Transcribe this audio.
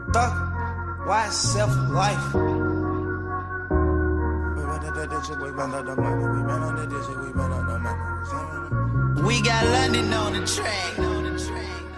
Thug, why self-life? We got London on the track.